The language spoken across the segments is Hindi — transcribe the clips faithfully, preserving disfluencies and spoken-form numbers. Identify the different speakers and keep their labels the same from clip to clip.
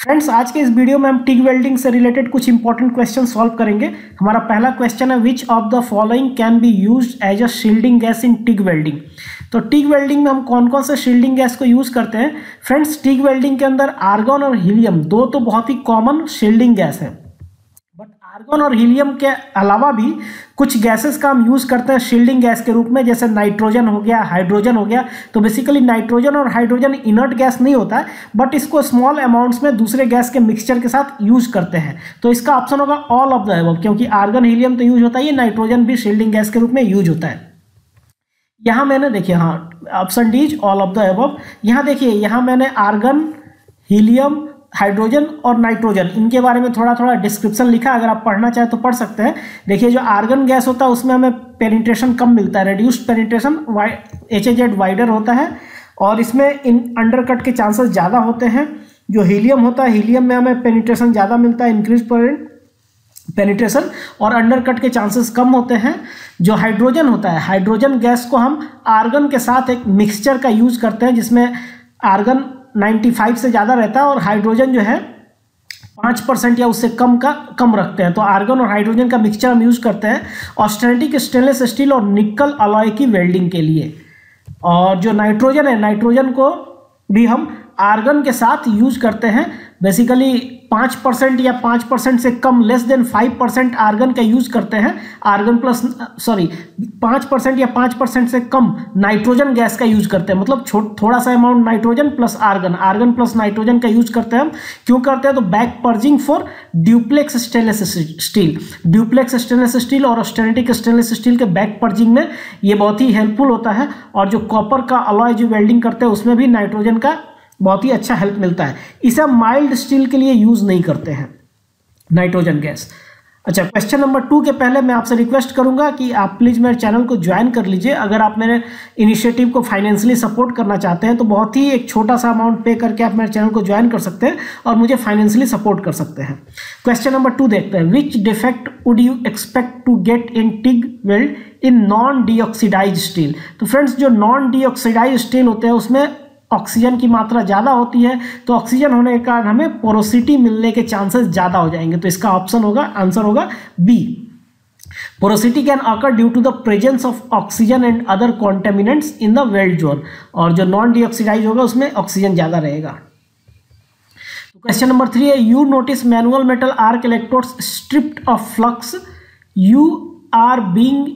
Speaker 1: फ्रेंड्स, आज के इस वीडियो में हम टिग वेल्डिंग से रिलेटेड कुछ इंपॉर्टेंट क्वेश्चन सॉल्व करेंगे। हमारा पहला क्वेश्चन है, which of the following can be used as a shielding gas in TIG welding. तो टिग वेल्डिंग में हम कौन कौन से शील्डिंग गैस को यूज करते हैं। फ्रेंड्स, टिग वेल्डिंग के अंदर आर्गन और हीलियम दो तो बहुत ही कॉमन शील्डिंग गैस है, बट आर्गन और हीलियम के अलावा भी कुछ गैसेस का हम यूज करते हैं शील्डिंग गैस के रूप में, जैसे नाइट्रोजन हो गया, हाइड्रोजन हो गया। तो बेसिकली नाइट्रोजन और हाइड्रोजन इनर्ट गैस नहीं होता है, बट इसको स्मॉल अमाउंट्स में दूसरे गैस के मिक्सचर के साथ यूज करते हैं। तो इसका ऑप्शन होगा ऑल ऑफ द अबव, क्योंकि आर्गन हीलियम तो यूज होता है, ये नाइट्रोजन भी शील्डिंग गैस के रूप में यूज होता है। यहाँ मैंने देखिए, हाँ option D is all of the above. यहाँ देखिए, यहाँ मैंने आर्गन, हीलियम, हाइड्रोजन और नाइट्रोजन इनके बारे में थोड़ा थोड़ा डिस्क्रिप्शन लिखा, अगर आप पढ़ना चाहें तो पढ़ सकते हैं। देखिए, जो आर्गन गैस होता है उसमें हमें पेनिट्रेशन कम मिलता है, reduced penetration, H A Z wider होता है, और इसमें इन अंडरकट के चांसेस ज़्यादा होते हैं। जो हीलियम होता है, हीलियम में हमें पेनिट्रेशन ज़्यादा मिलता है, इंक्रीज पेनिट्रेशन, और अंडरकट के चांसेस कम होते हैं। जो हाइड्रोजन होता है, हाइड्रोजन गैस को हम आर्गन के साथ एक मिक्सचर का यूज करते हैं, जिसमें आर्गन पचानवे से ज़्यादा रहता है और हाइड्रोजन जो है पाँच परसेंट या उससे कम का कम रखते हैं। तो आर्गन और हाइड्रोजन का मिक्सचर हम यूज करते हैं ऑस्टेनिटिक स्टेनलेस स्टील और निकल अलॉय की वेल्डिंग के लिए। और जो नाइट्रोजन है, नाइट्रोजन को भी हम आर्गन के साथ यूज करते हैं। बेसिकली पाँच परसेंट या पाँच परसेंट से कम, less than five percent argon का यूज करते हैं। आर्गन प्लस सॉरी पाँच परसेंट या पाँच परसेंट से कम नाइट्रोजन गैस का यूज करते हैं, मतलब थोड़ा सा amount nitrogen plus argon, argon plus nitrogen का यूज करते हैं हम। क्यों करते हैं? तो back purging for duplex stainless steel, duplex stainless steel और ऑस्टेनिटिक स्टेनलेस स्टील के बैक पर्जिंग में ये बहुत ही हेल्पफुल होता है। और जो कॉपर का अलॉय जो वेल्डिंग करते हैं उसमें भी नाइट्रोजन का बहुत ही अच्छा हेल्प मिलता है। इसे हम माइल्ड स्टील के लिए यूज नहीं करते हैं नाइट्रोजन गैस। अच्छा, क्वेश्चन नंबर टू के पहले मैं आपसे रिक्वेस्ट करूंगा कि आप प्लीज मेरे चैनल को ज्वाइन कर लीजिए। अगर आप मेरे इनिशिएटिव को फाइनेंशियली सपोर्ट करना चाहते हैं तो बहुत ही एक छोटा सा अमाउंट पे करके आप मेरे चैनल को ज्वाइन कर सकते हैं और मुझे फाइनेंशियली सपोर्ट कर सकते हैं। क्वेश्चन नंबर टू देखते हैं, which defect would you expect to get in TIG weld in non deoxidized steel. तो फ्रेंड्स, जो नॉन डीऑक्सीडाइज्ड स्टील होते हैं उसमें ऑक्सीजन की मात्रा ज़्यादा होती है, तो ऑक्सीजन होने के कारण हमें पोरोसिटी मिलने के चांसेस ज़्यादा हो जाएंगे। तो इसका ऑप्शन होगा, आंसर होगा B. Porosity can occur due to the presence of oxygen and other contaminants in the weld zone. और जो नॉन डीऑक्सीडाइज होगा उसमें ऑक्सीजन ज़्यादा रहेगा। क्वेश्चन नंबर थ्री है, you notice manual metal arc electrodes stripped of flux you are being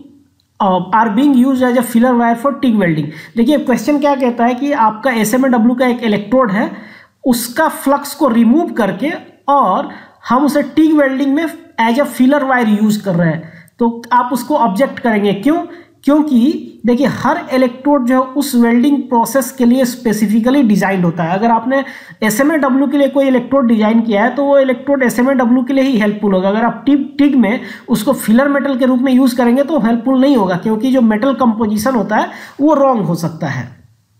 Speaker 1: are being used as a filler wire for TIG welding. देखिए, क्वेश्चन क्या कहता है कि आपका एस एम ए डब्ल्यू का एक इलेक्ट्रोड है, उसका फ्लक्स को रिमूव करके और हम उसे टिग वेल्डिंग में as a filler wire use कर रहे हैं, तो आप उसको ऑब्जेक्ट करेंगे। क्यों? क्योंकि देखिए, हर इलेक्ट्रोड जो है उस वेल्डिंग प्रोसेस के लिए स्पेसिफिकली डिजाइन होता है। अगर आपने एस एम ए डब्ल्यू के लिए कोई इलेक्ट्रोड डिजाइन किया है तो वो electrode S M A W के लिए ही हेल्पफुल होगा। अगर आप टिग टिग में उसको फिलर मेटल के रूप में यूज करेंगे तो हेल्पफुल नहीं होगा, क्योंकि जो मेटल कंपोजिशन होता है वो रॉन्ग हो सकता है।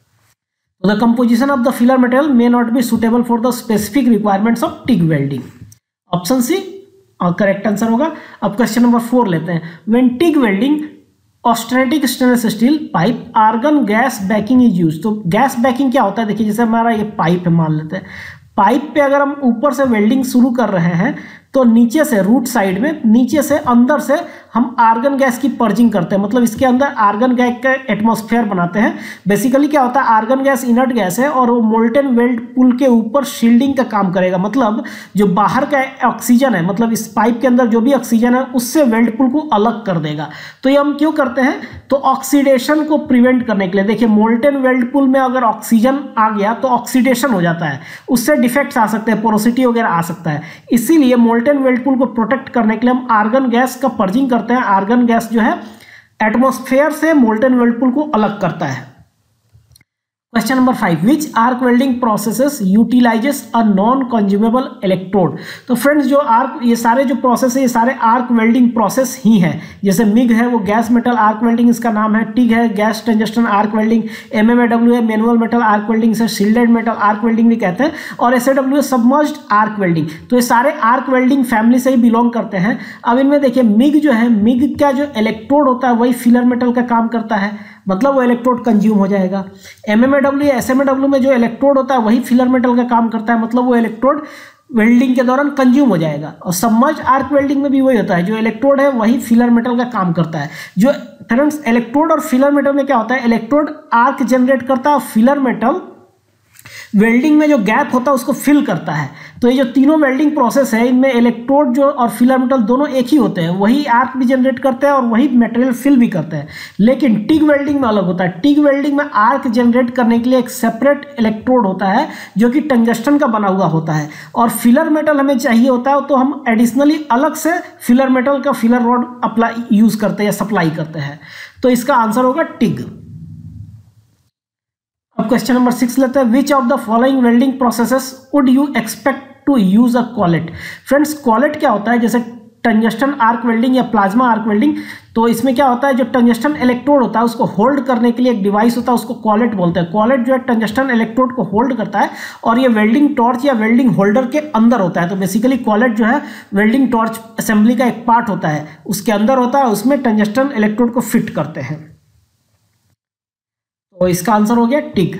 Speaker 1: तो the composition of the filler metal may not be suitable for the specific requirements of TIG welding. Option C correct answer होगा। अब क्वेश्चन नंबर फोर लेते हैं, when TIG welding austenitic stainless steel pipe argon gas backing is use. तो गैस बैकिंग क्या होता है? देखिए, जैसे हमारा ये पाइप है, मान लेते हैं पाइप पे अगर हम ऊपर से वेल्डिंग शुरू कर रहे हैं तो नीचे से रूट साइड में, नीचे से अंदर से हम आर्गन गैस की पर्जिंग करते हैं, मतलब इसके अंदर आर्गन गैस का एटमॉस्फेयर बनाते हैं। बेसिकली क्या होता है, आर्गन गैस इनर्ट गैस है और वो मोल्टेन वेल्ड पुल के ऊपर शील्डिंग का काम करेगा। मतलब जो बाहर का ऑक्सीजन है, मतलब इस पाइप के अंदर जो भी ऑक्सीजन है उससे वेल्ड पुल को अलग कर देगा। तो ये हम क्यों करते हैं? तो ऑक्सीडेशन को प्रिवेंट करने के लिए। देखिए, मोल्टेन वेल्ड पुल में अगर ऑक्सीजन आ गया तो ऑक्सीडेशन हो जाता है, उससे डिफेक्ट्स आ सकते हैं, पोरोसिटी वगैरह आ सकता है। इसीलिए मोल्टेन वेल्ड पुल को प्रोटेक्ट करने के लिए हम आर्गन गैस का पर्जिंग करते हैं। आर्गन गैस जो है एटमॉस्फेयर से मोल्टेन वेल्ड पुल को अलग करता है। Question number five, which arc welding processes utilizes a non consumable electrode. तो फ्रेंड्स, जो आर्क, ये सारे जो प्रोसेस है ये सारे आर्क वेल्डिंग प्रोसेस ही हैं। जैसे मिग है वो गैस मेटल आर्क वेल्डिंग इसका नाम है, टिग है gas tungsten arc welding, M M A W है मैनुअल मेटल आर्क वेल्डिंग, से शील्डेड मेटल आर्क वेल्डिंग भी कहते हैं, और एस ए डब्ल्यू है सबमर्ज्ड आर्क वेल्डिंग। तो ये सारे आर्क वेल्डिंग फैमिली से ही बिलोंग करते हैं। अब इनमें देखिए, मिग जो है, मिग का जो इलेक्ट्रोड होता है वही फिलर मेटल का काम करता है, मतलब वो इलेक्ट्रोड कंज्यूम हो जाएगा। एम एम ए डब्ल्यू या एस एम ए डब्ल्यू में जो इलेक्ट्रोड होता है वही फिलर मेटल का काम करता है, मतलब वो इलेक्ट्रोड वेल्डिंग के दौरान कंज्यूम हो जाएगा। और सबमर्ज आर्क वेल्डिंग में भी वही होता है, जो इलेक्ट्रोड है वही फिलर मेटल का काम करता है। जो फ्रेंड्स इलेक्ट्रोड और फिलर मेटल में क्या होता है, इलेक्ट्रोड आर्क जनरेट करता है, फिलर मेटल वेल्डिंग में जो गैप होता है उसको फिल करता है। तो ये जो तीनों वेल्डिंग प्रोसेस है, इनमें इलेक्ट्रोड जो और फिलर मेटल दोनों एक ही होते हैं, वही आर्क भी जनरेट करते हैं और वही मटेरियल फिल भी करते हैं। लेकिन टिग वेल्डिंग में अलग होता है। टिग वेल्डिंग में आर्क जनरेट करने के लिए एक सेपरेट इलेक्ट्रोड होता है जो कि टंगस्टन का बना हुआ होता है, और फिलर मेटल हमें चाहिए होता है तो हम एडिशनली अलग से फिलर मेटल का फिलर रॉड अप्लाई यूज करते हैं या सप्लाई करते हैं। तो इसका आंसर होगा टिग। अब क्वेश्चन नंबर सिक्स लेते हैं, which of the following welding processes would you expect to use a collet. Friends collet क्या होता है, जैसे टंगस्टन आर्क वेल्डिंग या प्लाज्मा आर्क वेल्डिंग, तो इसमें क्या होता है, जो टंगस्टन इलेक्ट्रोड होता है उसको होल्ड करने के लिए एक डिवाइस होता है, उसको कॉलेट बोलते हैं। कॉलेट जो है टंगस्टन इलेक्ट्रोड को होल्ड करता है और ये वेल्डिंग टॉर्च या वेल्डिंग होल्डर के अंदर होता है। तो बेसिकली कॉलेट जो है वेल्डिंग टॉर्च असेंबली का एक पार्ट होता है, उसके अंदर होता है, उसमें टंगस्टन इलेक्ट्रोड को फिट करते हैं। तो इसका आंसर हो गया टिग।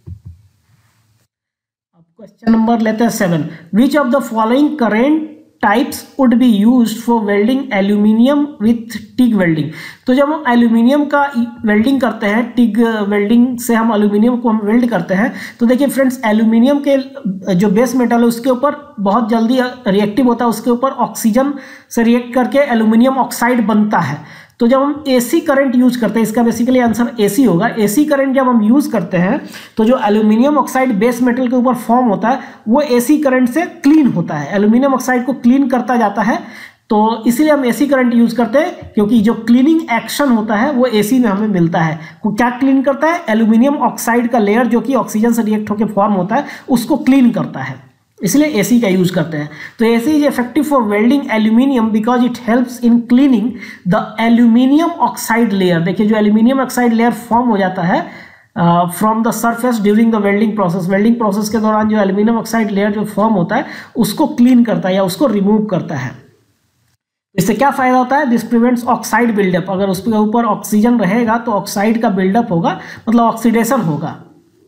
Speaker 1: अब क्वेश्चन नंबर लेते हैं seven, which of the following current types would be used for welding aluminium with TIG welding. तो जब हम एल्यूमिनियम का वेल्डिंग करते हैं, टिग वेल्डिंग से हम एल्यूमिनियम को हम वेल्ड करते हैं, तो देखिए फ्रेंड्स एल्यूमिनियम के जो बेस मेटल है उसके ऊपर बहुत जल्दी रिएक्टिव होता है, उसके ऊपर ऑक्सीजन से रिएक्ट करके एल्यूमिनियम ऑक्साइड बनता है। तो जब हम एसी करंट यूज करते हैं, इसका बेसिकली आंसर एसी होगा। एसी करंट जब हम यूज करते हैं तो जो एल्यूमिनियम ऑक्साइड बेस मेटल के ऊपर फॉर्म होता है वो एसी करंट से क्लीन होता है, एल्यूमिनियम ऑक्साइड को क्लीन करता जाता है। तो इसीलिए हम एसी करंट यूज करते हैं, क्योंकि जो क्लीनिंग एक्शन होता है वो एसी में हमें मिलता है। वो क्या क्लीन करता है, एल्यूमिनियम ऑक्साइड का लेयर जो कि ऑक्सीजन से रिएक्ट होकर फॉर्म होता है उसको क्लीन करता है, इसलिए एसी का यूज करते हैं। तो AC is effective for welding aluminium because it helps in cleaning the aluminium oxide layer. देखिए जो एल्यूमिनियम ऑक्साइड लेयर फॉर्म हो जाता है from the surface during the welding process, welding process के दौरान जो एल्यूमिनियम ऑक्साइड लेयर जो फॉर्म होता है उसको क्लीन करता है या उसको रिमूव करता है। इससे क्या फायदा होता है, दिस प्रिवेंट्स ऑक्साइड बिल्डअप। अगर उसके ऊपर ऑक्सीजन रहेगा तो ऑक्साइड का बिल्डअप होगा, मतलब ऑक्सीडेशन होगा।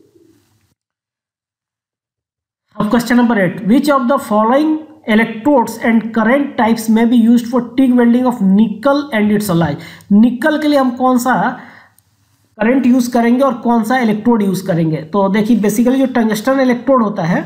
Speaker 1: अब question number eight, which of the following electrodes and current types may be used for TIG welding of nickel and its alloy. Nickel के लिए हम कौन सा करंट यूज करेंगे और कौन सा इलेक्ट्रोड यूज करेंगे। तो देखिए बेसिकली जो टंगस्टन इलेक्ट्रोड होता है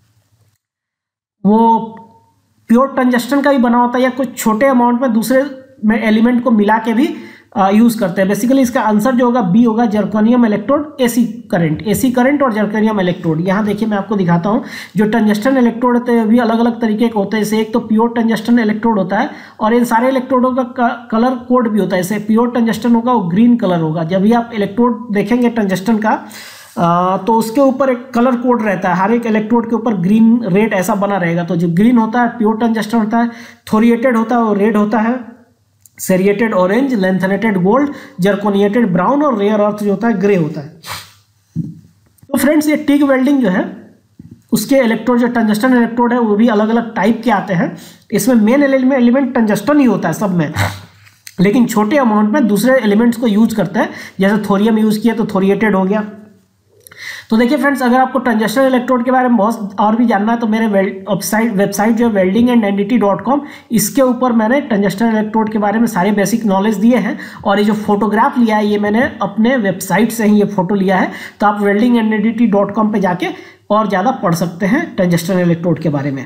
Speaker 1: वो प्योर टंगस्टन का भी बना होता है या कुछ छोटे अमाउंट में दूसरे में एलिमेंट को मिला के भी यूज करते हैं। बेसिकली इसका आंसर जो होगा बी होगा, zirconium electrode, AC current. AC current और जर्कोनियम इलेक्ट्रोड, यहाँ देखिए मैं आपको दिखाता हूँ। जो टंगस्टन इलेक्ट्रोड होते हैं भी अलग अलग तरीके के होते हैं। जैसे एक तो प्योर टंगस्टन इलेक्ट्रोड होता है और इन सारे इलेक्ट्रोडों का कलर कोड भी होता है। जैसे प्योर टंगस्टन होगा वो ग्रीन कलर होगा। जब भी आप इलेक्ट्रोड देखेंगे टंगस्टन का आ, तो उसके ऊपर एक कलर कोड रहता है, हर एक इलेक्ट्रोड के ऊपर ग्रीन रेड ऐसा बना रहेगा। तो जो ग्रीन होता है प्योर टंगस्टन होता है, थोरिएटेड होता है वो रेड होता है, ceriated orange, lanthanated gold, zirconiated brown और रेयर अर्थ जो होता है ग्रे होता है। तो फ्रेंड्स ये टिग वेल्डिंग जो है उसके इलेक्ट्रोड, जो टंगस्टन इलेक्ट्रोड है वो भी अलग अलग टाइप के आते हैं। इसमें मेन एलिमेंट टंगस्टन ही होता है सब में, लेकिन छोटे अमाउंट में दूसरे एलिमेंट्स को यूज करते हैं। जैसे थोरियम यूज किया तो थोरिएटेड हो गया। तो देखिए फ्रेंड्स, अगर आपको टंगस्टन इलेक्ट्रोड के बारे में बहुत और भी जानना है तो मेरे वेबसाइट वेबसाइट जो है welding and NDT dot com, इसके ऊपर मैंने टंगस्टन इलेक्ट्रोड के बारे में सारे बेसिक नॉलेज दिए हैं। और ये जो फोटोग्राफ लिया है ये मैंने अपने वेबसाइट से ही ये फोटो लिया है। तो आप welding and NDT dot com पर जाके और ज़्यादा पढ़ सकते हैं टंगस्टन इलेक्ट्रोड के बारे में।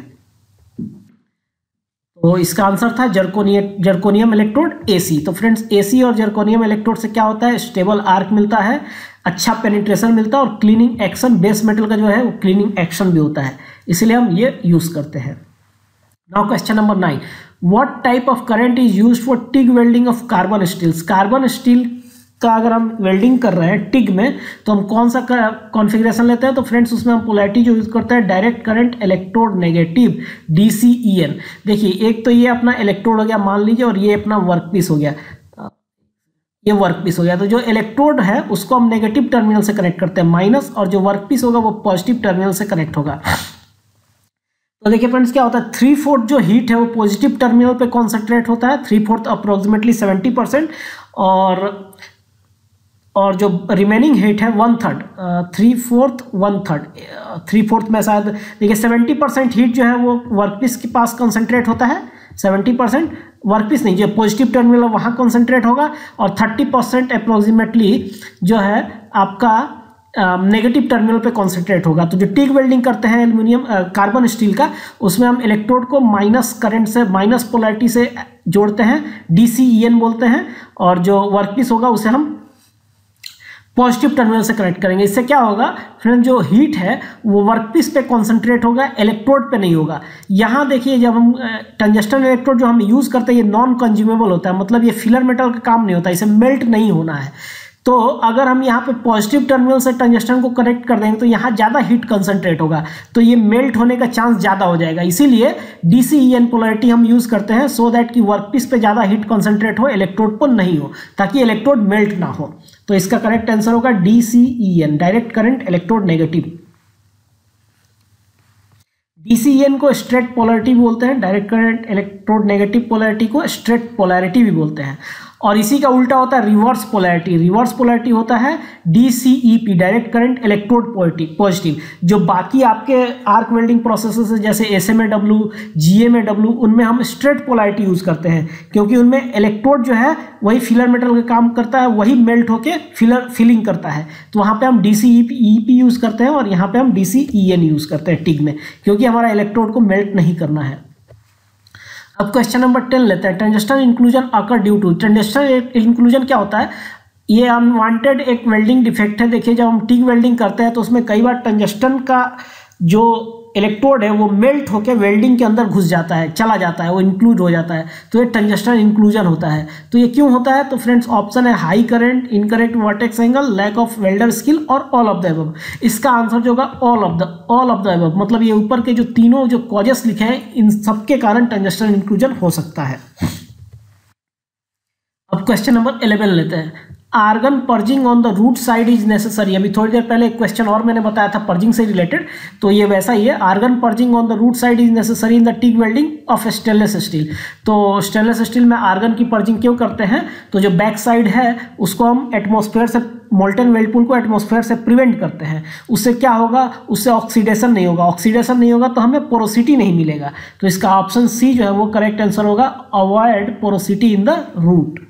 Speaker 1: तो इसका आंसर था जर्कोनियम जर्कोनियम इलेक्ट्रोड एसी। तो फ्रेंड्स एसी और जर्कोनियम इलेक्ट्रोड से क्या होता है, स्टेबल आर्क मिलता है, अच्छा पेनिट्रेशन मिलता है और क्लीनिंग एक्शन, बेस मेटल का जो है वो क्लीनिंग एक्शन भी होता है, इसलिए हम ये यूज करते हैं। Now question number nine, what type of current is used for TIG welding of carbon steels. Carbon steel का अगर हम वेल्डिंग कर रहे हैं टिग में तो हम कौन सा कॉन्फ़िगरेशन लेते हैं। तो फ्रेंड्स उसमें हम पोलैरिटी जो यूज करते हैं direct current electrode negative D C E N. देखिए एक तो ये अपना इलेक्ट्रोड हो गया मान लीजिए, और ये अपना वर्क पीस हो गया, ये वर्क पीस हो गया। तो जो इलेक्ट्रोड है उसको हम नेगेटिव टर्मिनल से कनेक्ट करते हैं माइनस, और जो वर्क पीस होगा वो पॉजिटिव टर्मिनल से कनेक्ट होगा। तो देखिए फ्रेंड्स क्या होता है, थ्री फोर्थ जो हीट है वो पॉजिटिव टर्मिनल पे कॉन्सेंट्रेट होता है, three fourth approximately seventy percent, और और जो रिमेनिंग हीट है one third three fourth one third three fourth में शायद देखिए सेवेंटी परसेंट हीट जो है वो वर्कपीस के पास कंसंट्रेट होता है, सेवेंटी परसेंट वर्कपीस नहीं, जो पॉजिटिव टर्मिनल वहाँ कंसंट्रेट होगा, और थर्टी परसेंट अप्रोक्सीमेटली जो है आपका नेगेटिव टर्मिनल पे कंसंट्रेट होगा। तो जो टिग वेल्डिंग करते हैं एल्यूमिनियम कार्बन स्टील का, उसमें हम इलेक्ट्रोड को माइनस करंट से माइनस पोलैरिटी से जोड़ते हैं, डी सी ई एन बोलते हैं, और जो वर्कपीस होगा उसे हम पॉजिटिव टर्मिनल से कनेक्ट करेंगे। इससे क्या होगा फ्रेंड, जो हीट है वो वर्कपीस पे कॉन्सेंट्रेट होगा, इलेक्ट्रोड पे नहीं होगा। यहाँ देखिए जब हम टंजस्टन इलेक्ट्रोड जो हम यूज़ करते हैं ये नॉन कंज्यूमेबल होता है, मतलब ये फिलर मेटल का काम नहीं होता, इसे मेल्ट नहीं होना है। तो अगर हम यहाँ पे पॉजिटिव टर्मिनल से टंजस्टन को कनेक्ट कर देंगे तो यहाँ ज़्यादा हीट कंसंट्रेट होगा, तो ये मेल्ट होने का चांस ज़्यादा हो जाएगा। इसीलिए D C E N polarity हम यूज़ करते हैं, सो दैट कि वर्कपीस पे ज़्यादा हीट कंसंट्रेट हो, इलेक्ट्रोड पर नहीं हो, ताकि इलेक्ट्रोड मेल्ट ना हो। तो इसका करेक्ट आंसर होगा D C E N, direct current electrode negative. D C E N को स्ट्रेट पोलैरिटी भी बोलते हैं, direct current electrode negative polarity को स्ट्रेट पोलैरिटी भी बोलते हैं। और इसी का उल्टा होता है रिवर्स पोलैरिटी। रिवर्स पोलैरिटी होता है D C E P, direct current electrode positive. जो बाकी आपके आर्क वेल्डिंग प्रोसेसेस है जैसे S M A W, G M A W, उनमें हम स्ट्रेट पोलैरिटी यूज़ करते हैं, क्योंकि उनमें इलेक्ट्रोड जो है वही फिलर मेटल का काम करता है, वही मेल्ट होके फिलर फिलिंग करता है। तो वहाँ पे हम D C E P use करते हैं, और यहाँ पे हम D C E N use करते हैं टिग में, क्योंकि हमारा इलेक्ट्रोड को मेल्ट नहीं करना है। अब क्वेश्चन नंबर टेन लेते हैं, tungsten inclusion occur due to. Tungsten inclusion क्या होता है, ये अनवांटेड एक वेल्डिंग डिफेक्ट है। देखिए जब हम टिग वेल्डिंग करते हैं तो उसमें कई बार टंजस्टन का जो इलेक्ट्रोड है वो मेल्ट होकर वेल्डिंग के अंदर घुस जाता है, चला जाता है, वो इंक्लूड हो जाता है, तो ये टंजस्टन इंक्लूजन होता है। तो ये क्यों होता है, तो फ्रेंड्स ऑप्शन है high current, incorrect vertex angle, lack of welder skill, और ऑल ऑफ द अबव। इसका आंसर जो होगा all of the all of the above, मतलब ये ऊपर के जो तीनों जो कॉजेस लिखे हैं इन सबके कारण टंजस्टन इंक्लूजन हो सकता है। अब क्वेश्चन नंबर इलेवन लेते हैं, argon purging on the root side is necessary. अभी थोड़ी देर पहले एक क्वेश्चन और मैंने बताया था पर्जिंग से रिलेटेड, तो ये वैसा ही है, argon purging on the root side is necessary in the TIG welding of stainless steel. तो स्टेनलेस स्टील में आर्गन की पर्जिंग क्यों करते हैं, तो जो बैक साइड है उसको हम एटमॉस्फेयर से, मोल्टन वेल्ड पूल को एटमॉस्फेयर से प्रिवेंट करते हैं। उससे क्या होगा, उससे ऑक्सीडेशन नहीं होगा, ऑक्सीडेशन नहीं होगा तो हमें पोरोसिटी नहीं मिलेगा। तो इसका ऑप्शन सी जो है वो करेक्ट आंसर होगा, avoid porosity in the root.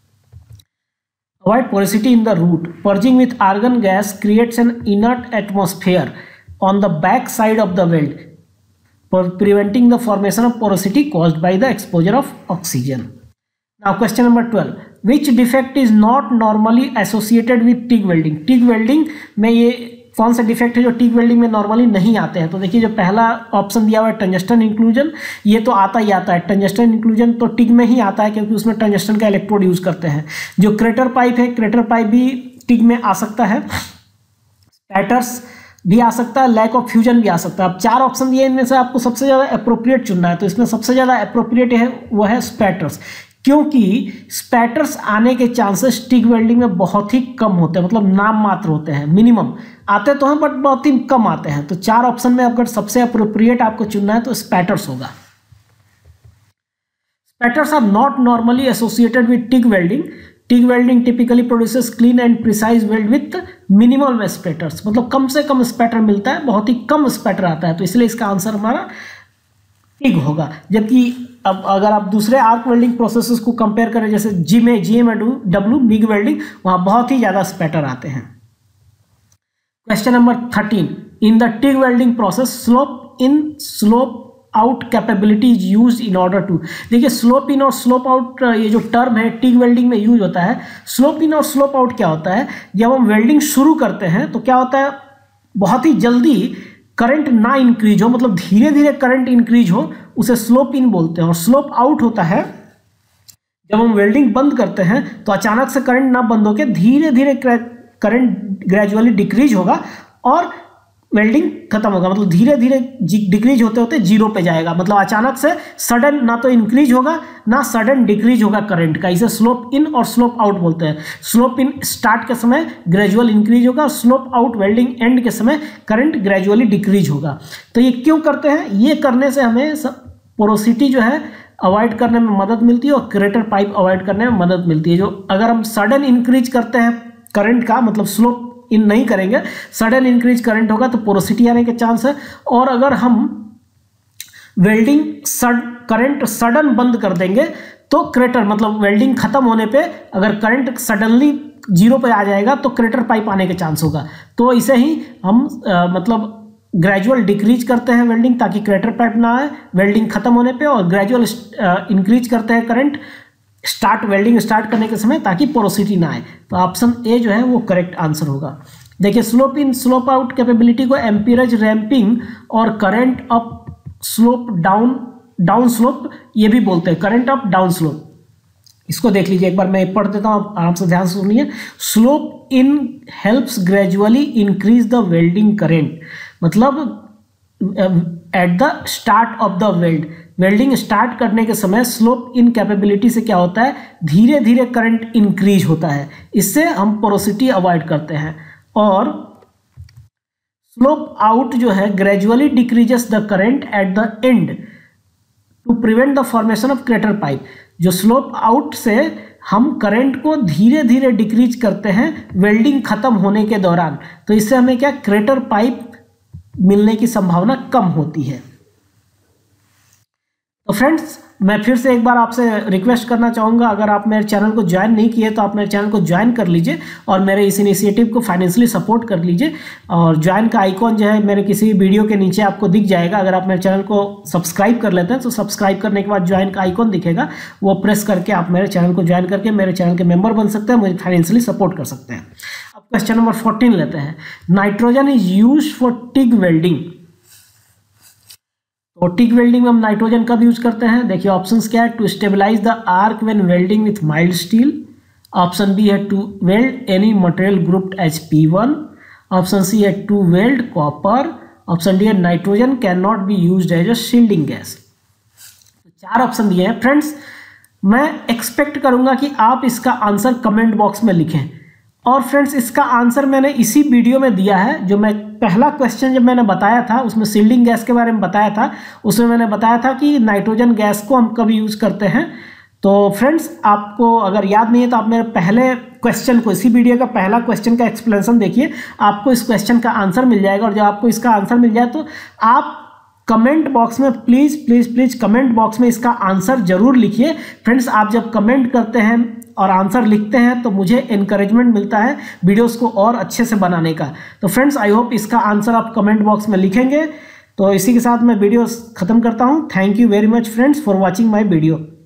Speaker 1: Avoid porosity in the root. Purging with argon gas creates an inert atmosphere on the back side of the weld, for preventing the formation of porosity caused by the exposure of oxygen. Now question number twelve. Which defect is not normally associated with TIG welding? TIG welding में ये कौन सा डिफेक्ट है जो टिग वेल्डिंग में नॉर्मली नहीं आते हैं? तो देखिए जो पहला ऑप्शन दिया हुआ है टंजस्टन इंक्लूजन, ये तो आता ही आता है। टंजस्टन इंक्लूजन तो टिग में ही आता है क्योंकि उसमें टंजस्टन का इलेक्ट्रोड यूज करते हैं। जो क्रेटर पाइप है, क्रेटर पाइप भी टिग में आ सकता है, स्पैटर्स भी आ सकता है, लैक ऑफ फ्यूजन भी आ सकता है। अब चार ऑप्शन दिए, इनमें से आपको सबसे ज़्यादा अप्रोप्रिएट चुनना है। तो इसमें सबसे ज़्यादा अप्रोप्रिएट है वो है स्पैटर्स, क्योंकि स्पैटर्स आने के चांसेस टिग वेल्डिंग में बहुत ही कम होते हैं, मतलब नाम मात्र होते हैं, मिनिमम आते तो हैं बट बहुत ही कम आते हैं। तो चार ऑप्शन में अगर सबसे अप्रोप्रिएट आपको चुनना है तो स्पैटर्स होगा। Spatters are not normally associated with TIG welding. TIG welding typically produces clean and precise weld with minimal spatters, मतलब कम से कम स्पैटर मिलता है, बहुत ही कम स्पैटर आता है। तो इसलिए इसका आंसर हमारा टिग होगा। जबकि अब अगर आप दूसरे आर्क वेल्डिंग प्रोसेसेस को कंपेयर करें, जैसे जी में G M W MIG welding, वहां बहुत ही ज्यादा स्पैटर आते हैं। Question number thirteen, in the TIG welding process slope in slope out capability is use in order to. देखिए स्लोप इन और स्लोप आउट ये जो टर्म है टिग वेल्डिंग में यूज होता है। स्लोप इन और स्लोप आउट क्या होता है, जब हम वेल्डिंग शुरू करते हैं तो क्या होता है, बहुत ही जल्दी करंट ना इंक्रीज हो, मतलब धीरे धीरे करंट इंक्रीज हो, उसे स्लोप इन बोलते हैं। और स्लोप आउट होता है जब हम वेल्डिंग बंद करते हैं तो अचानक से करंट ना बंद होकर धीरे धीरे करंट ग्रेजुअली डिक्रीज होगा और वेल्डिंग खत्म होगा, मतलब धीरे धीरे डिक्रीज होते होते जीरो पे जाएगा। मतलब अचानक से सडन ना तो इंक्रीज होगा ना सडन डिक्रीज होगा करंट का। इसे स्लोप इन और स्लोप आउट बोलते हैं। स्लोप इन स्टार्ट के समय ग्रेजुअल इंक्रीज होगा, स्लोप आउट वेल्डिंग एंड के समय करंट ग्रेजुअली डिक्रीज होगा। तो ये क्यों करते हैं, ये करने से हमें पोरोसिटी जो है अवॉइड करने में मदद मिलती है और क्रेटर पाइप अवॉइड करने में मदद मिलती है। जो अगर हम सडन इंक्रीज करते हैं करंट का, मतलब स्लोप इन नहीं करेंगे, सडन इंक्रीज करंट होगा तो पोरोसिटी आने के चांस है। और अगर हम वेल्डिंग सड करंट सडन बंद कर देंगे तो क्रेटर, मतलब वेल्डिंग खत्म होने पे अगर करंट सडनली जीरो पे आ जाएगा तो क्रेटर पाइप आने के चांस होगा। तो इसे ही हम आ, मतलब ग्रेजुअल डिक्रीज करते हैं वेल्डिंग ताकि क्रेटर पाइप ना आए वेल्डिंग खत्म होने पे, और ग्रेजुअल इंक्रीज करते हैं करंट स्टार्ट वेल्डिंग स्टार्ट करने के समय ताकि पोरोसिटी ना आए। तो ऑप्शन ए जो है वो करेक्ट आंसर होगा। देखिए slope in slope out capability को एम्पीरेज रैंपिंग और current up slope down down slope ये भी बोलते हैं, करंट अप डाउन स्लोप। इसको देख लीजिए एक बार, मैं पढ़ देता हूँ, आराम से ध्यान से सुनिए। Slope in helps gradually increase the welding current, मतलब at the start of the weld, welding start करने के समय स्लोप इन कैपेबिलिटी से क्या होता है, धीरे धीरे करंट इंक्रीज होता है, इससे हम पोरोसिटी अवॉइड करते हैं। और स्लोप आउट जो है gradually decreases the current at the end to prevent the formation of crater pipe. जो स्लोप आउट से हम करंट को धीरे धीरे डिक्रीज करते हैं वेल्डिंग खत्म होने के दौरान, तो इससे हमें क्या क्रेटर पाइप मिलने की संभावना कम होती है। तो फ्रेंड्स मैं फिर से एक बार आपसे रिक्वेस्ट करना चाहूँगा, अगर आप मेरे चैनल को ज्वाइन नहीं किए तो आप मेरे चैनल को ज्वाइन कर लीजिए और मेरे इस इनिशिएटिव को फाइनेंशियली सपोर्ट कर लीजिए। और ज्वाइन का आइकॉन जो है मेरे किसी वीडियो के नीचे आपको दिख जाएगा। अगर आप मेरे चैनल को सब्सक्राइब कर लेते हैं तो सब्सक्राइब करने के बाद ज्वाइन का आइकॉन दिखेगा, वो प्रेस करके आप मेरे चैनल को ज्वाइन करके मेरे चैनल के मेंबर बन सकते हैं, मुझे फाइनेंशियली सपोर्ट कर सकते हैं। अब क्वेश्चन नंबर फोर्टीन लेते हैं। Nitrogen is use for TIG welding. तो टिग वेल्डिंग में हम नाइट्रोजन कब यूज करते हैं, देखिए ऑप्शंस क्या है। To stabilize the arc when welding with mild steel, option B है to weld any material grouped as P one, option C है to weld copper, option D है nitrogen can not be used as a shielding gas. तो चार ऑप्शन दिए हैं फ्रेंड्स, मैं एक्सपेक्ट करूंगा कि आप इसका आंसर कमेंट बॉक्स में लिखें। और फ्रेंड्स इसका आंसर मैंने इसी वीडियो में दिया है, जो मैं पहला क्वेश्चन जब मैंने बताया था उसमें शील्डिंग गैस के बारे में बताया था, उसमें मैंने बताया था कि नाइट्रोजन गैस को हम कब यूज करते हैं। तो फ्रेंड्स आपको अगर याद नहीं है तो आप मेरे पहले क्वेश्चन को, इसी वीडियो का पहला क्वेश्चन का एक्सप्लेनेशन देखिए, आपको इस क्वेश्चन का आंसर मिल जाएगा। और जब आपको इसका आंसर मिल जाए तो आप कमेंट बॉक्स में please please please comment box में इसका आंसर जरूर लिखिए। फ्रेंड्स आप जब कमेंट करते हैं और आंसर लिखते हैं तो मुझे एनकरेजमेंट मिलता है वीडियोस को और अच्छे से बनाने का। तो फ्रेंड्स आई होप इसका आंसर आप कमेंट बॉक्स में लिखेंगे। तो इसी के साथ मैं वीडियो ख़त्म करता हूँ। Thank you very much friends for watching my video.